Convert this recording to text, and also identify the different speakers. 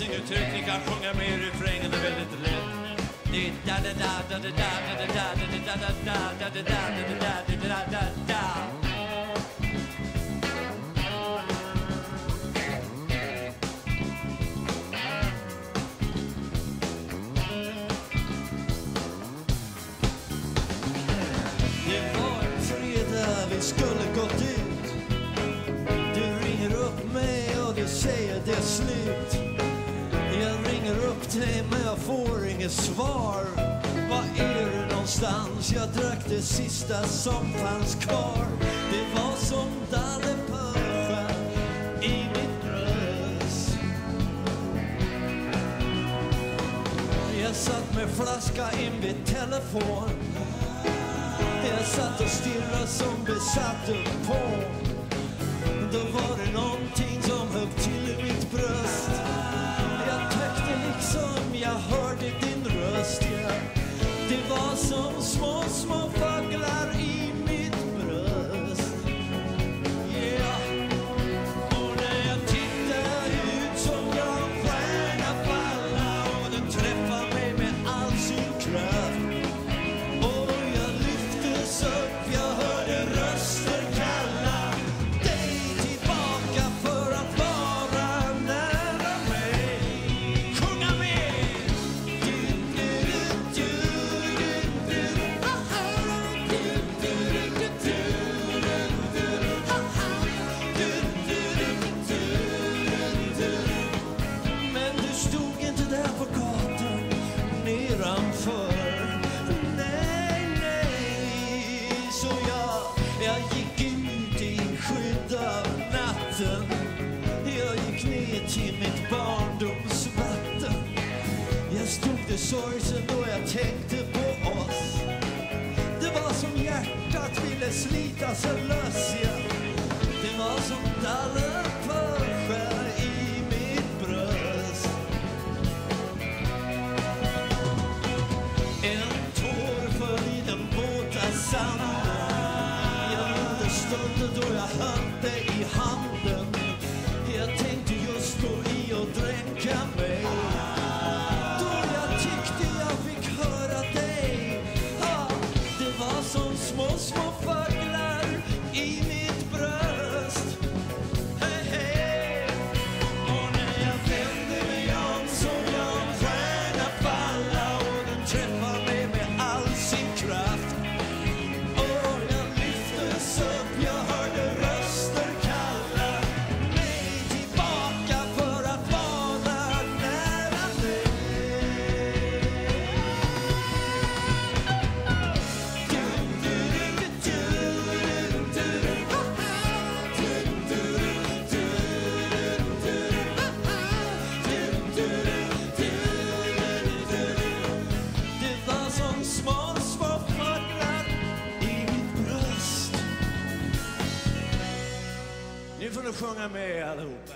Speaker 1: inget högt, ni kan sjunga med i refrängen, det är väldigt lätt. Det är da da da da da da da da da da da da da da da da da. Det var en fredag, vi skulle gått ut. Du ringer upp mig och du säger det är slut. Jag ringer upp dig men jag får inget svar. Var är du någonstans? Jag drack det sista som fanns kvar. Det var som dallepörscha i mitt bröst. Jag satt med flaska in vid telefon. Jag satt och stirrade som besatt upp på. Då var det någonting som högg till i mitt bröst. Jag tyckte liksom jag hörde din röst, ja. Det var som små, små fåglar i mitt bröst. Yeah. Och när jag tittade ut såg jag en stjärna falla. Och den träffade mig med all sin kraft. Och jag lyftes upp, jag hörde röster kalla dig tillbaka för att vara nära mig. Sjunga med! Men du stod inte där på gatan nedanför. Nej, nej. Så jag gick ut i skydd av natten. Jag gick ner till mitt barndomsvatten. Jag stod det sorgsen då jag tänkte på oss. Det var som hjärtat ville slita sig lös, ja. Det var som dallepörscha i mitt bröst. En tår föll i den våta sanden. Jag minns stunden då jag höll dig i handen. Jag tänkte just gå i och dränka mig. Då jag tyckte jag fick höra dig. Ja, det var som små, små fåglar i mitt bröst. Hej, hej. Och när jag vände mig om såg jag en stjärna falla. Och den träffade mig med all sin kraft. Och jag lyftes upp, jag hörde röster kalla mig tillbaka för att vara nära dig. Det var som små, små fåglar i mitt bröst. Nu får du sjunga med allihopa.